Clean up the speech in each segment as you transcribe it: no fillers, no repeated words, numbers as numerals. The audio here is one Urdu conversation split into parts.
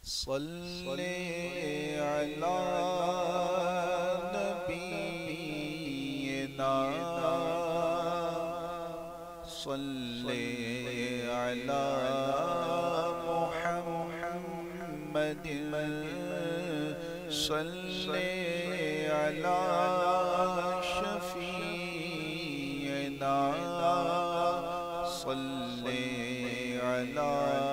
صلی علی نبینا صلی علی محمد صلی علی شفیعنا صلی علی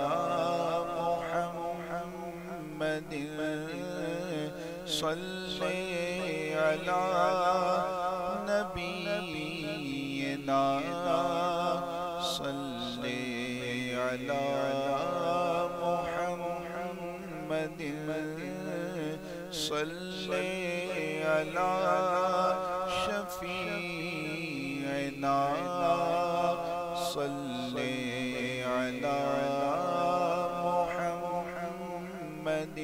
صلی علی نبینا صلی علی محمد صلی علی شفیعنا صلی علی محمد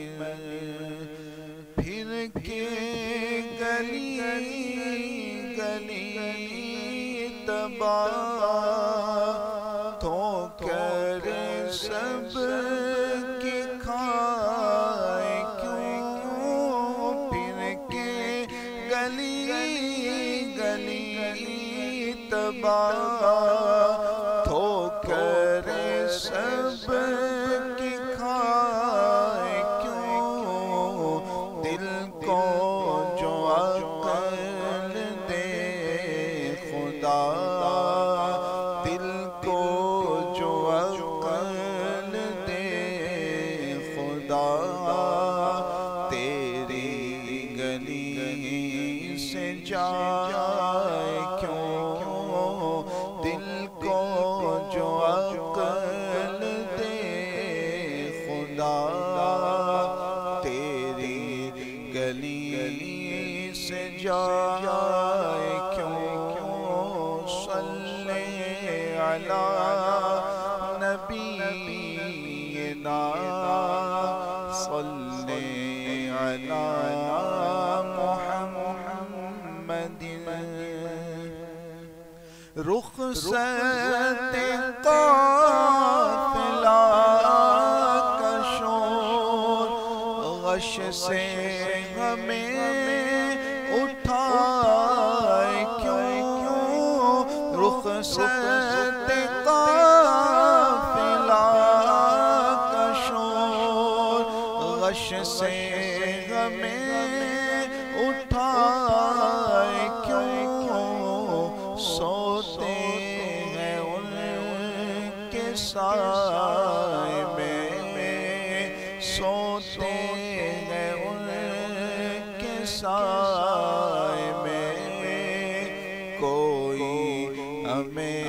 پھر کے گلی گلی تباہ تو کر سب کی کھائے کیوں پھر کے گلی گلی تباہ تو کر سب کی کھائے دل کو جو عقل دے خدا دل کو جو عقل دے خدا تیری گلی سے جائے کیوں دل کو جو عقل دے خدا گلی سے جائے کیوں صلی علی نبینا صلی علی محمد رخصت قافلہ کا شور غش سے ہمیں اٹھائے کیوں رخصت قافلہ کا شور غش سے ہمیں اٹھائے کیوں سوتے ہیں ان کے سائے میں سوتے سائے میں کوئی ہمیں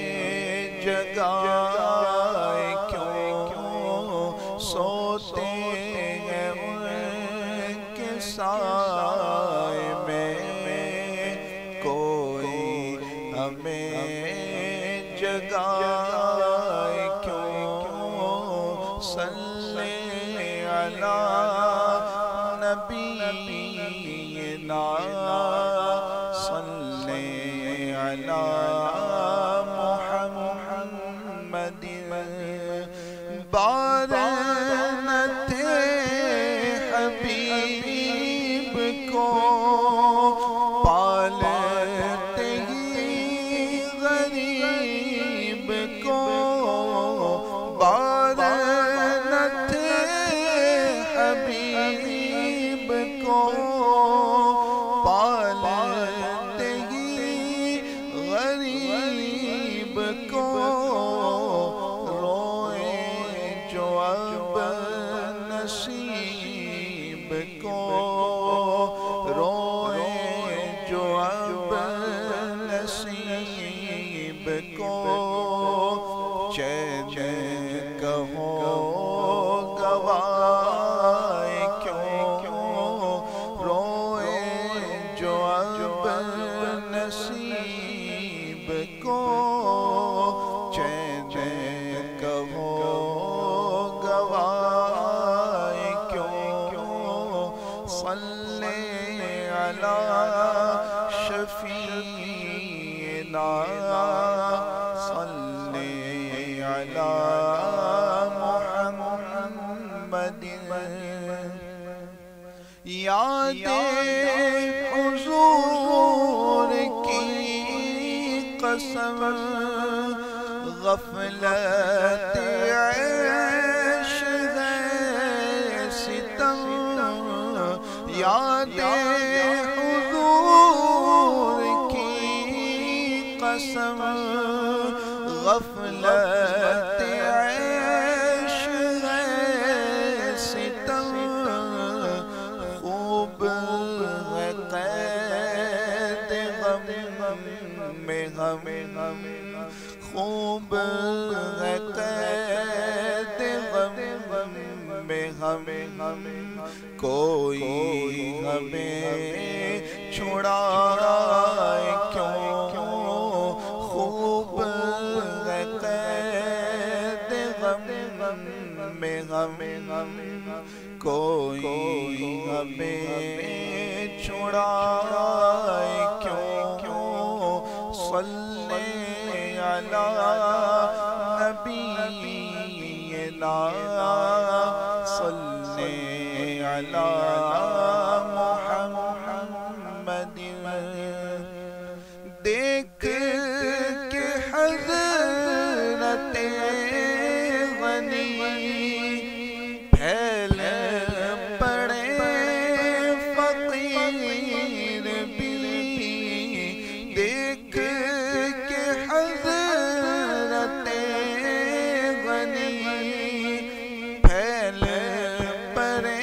جگائے کیوں سوتے ہیں ان کے سائے میں کوئی ہمیں جگائے کیوں صلی علی نبینا صلی علی محمد بارنت حبیب کو پالتے ہی غریب کو بارنت حبیب کو پالتے ہی غریب کو روئے جو اب نصیب کو روئے جو اب نصیب کو چین کہو گوائے نصیب کو چین کہو گوائے کیوں صلی علی شفیعنا صلی علی محمد یاد حضور کی قسم غفلت عیش ہے ستم یاد حضور کی قسم غفلت عیش ہے ستم خوب ہے قید غم میں غم خوب ہے قید غم میں غم کوئی ہمیں چھڑائے کیوں خوب ہے قید غم میں غم کوئی ہمیں چھڑائے کیوں صلی علی نبینا صلی علی محمد دیکھ کے حضرت غنی پھیل پڑے فقیر بھی دیکھ کے حضرت غنی پھیل پڑے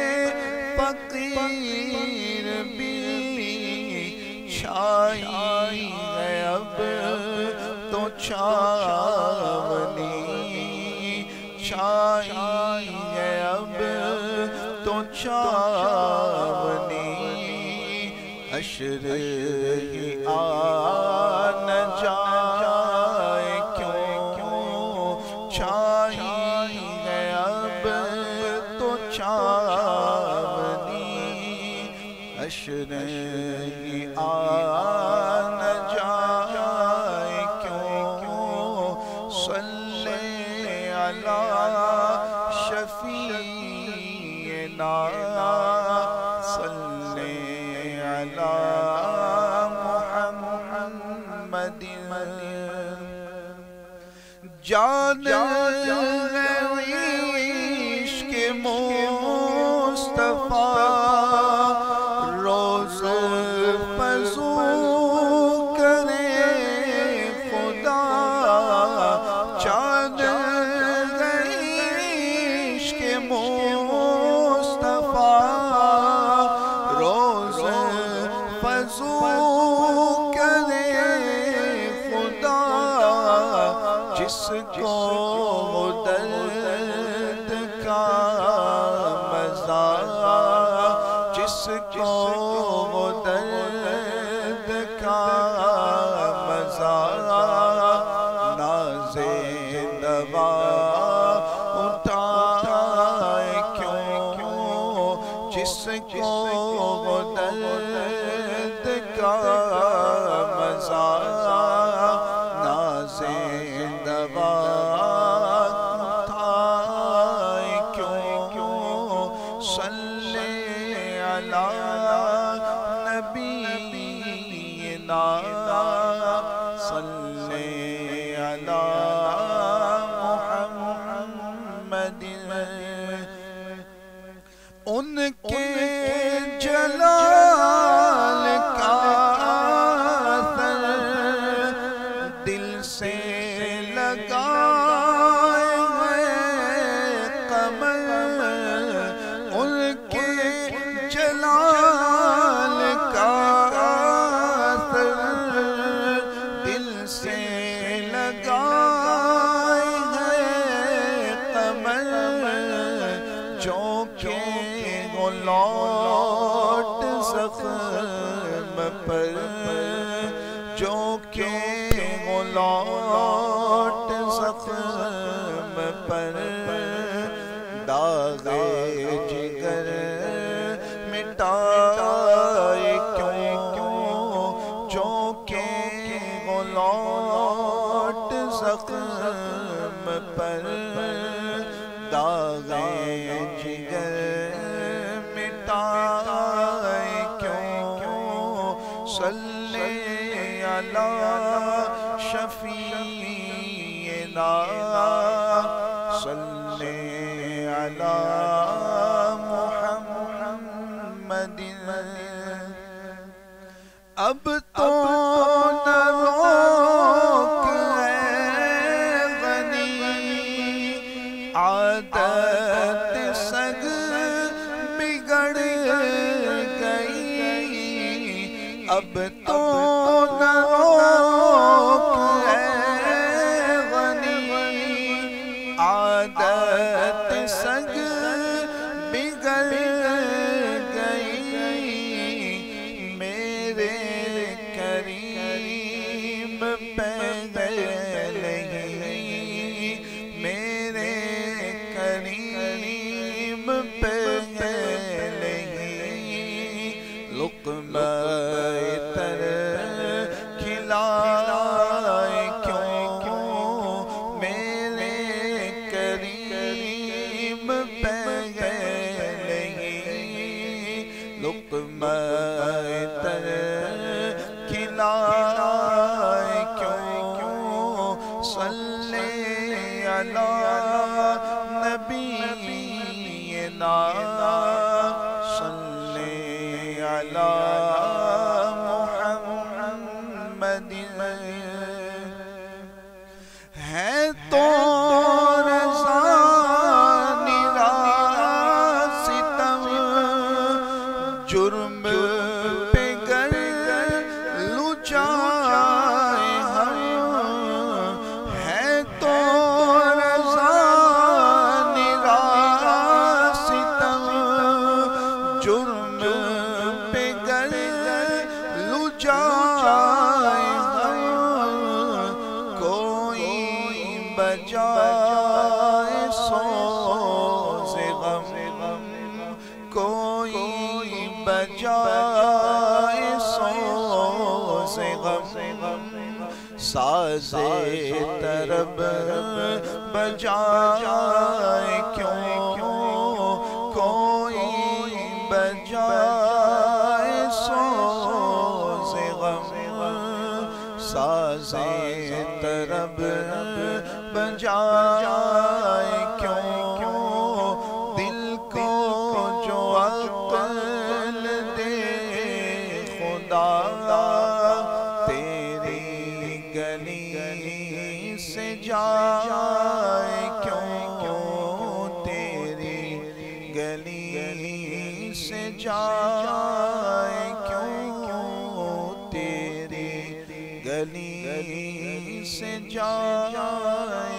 فقیر بھی چھائی ہے اب تو چھاونی چھائی ہے اب تو چھاونی حشر ہی آ نہ جائے کیوں چھائی ہے اب تو چھاونی حشر ہی آ نہ جائے کیوں صلی علی شفیعنا صلی علی محمد جان عشق مصطفیٰ روز فزو کرے خدا چاند عشق مصطفیٰ روز فزو کرے خدا جس کو درد کا مزہ جس کو درد کا مزہ ناز دوا اٹھائے کیوں جس کو درد کا مزہ ناز دوا اٹھائے کیوں صلی علی نبینا صلی علی محمد ان کے جلال کا اثر دل سے لگائے قمر ان کے جلال کا اثر دل سے لگائے قمر جو کہ لوٹ زخم پر جو کہ لوٹ زخم پر داغ جگر مٹائے کیوں جو کہ لوٹ زخم پر داغ جگر مٹائے کیوں صلی علی شفیعنا صلی علی محمد اب تو نہ روک اے غنی عادت سگ بگڑ گئی اب تو نہ روک اے غنی عادت سگ بگڑ گئی میرے کریم پہ نہیں میرے کریم پہ نہیں لقمہ تر کھلائے کیوں میرے کریم پہ نہیں لقمہ تر کھلائے کیوں صلی علی نبینا صلی علی محمد ہے تو رضا نراز ستم جرم پہ گر لچائے ہم ہے تو رضا نراز ستم جرم پہ گر لچائے ہم کوئی بجائے سوز غم کوئی بجائے سوز غم ساز طرب بجائے کیوں کوئی بجائے سوز غم ساز طرب بجائے کیوں دل کو جو عقل دے خدا تیری گلی سے جائے کیوں تیری گلی سے جائے کیوں تیری گلی سے جائے